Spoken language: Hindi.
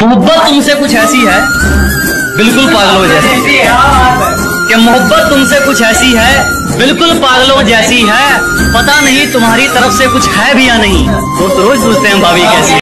मोहब्बत तुमसे कुछ ऐसी है बिल्कुल पागलों जैसी कि मोहब्बत तुमसे कुछ ऐसी है बिल्कुल पागलों जैसी है। पता नहीं तुम्हारी तरफ से कुछ है भी या नहीं। दोस्त रोज पूछते हैं भाभी कैसी।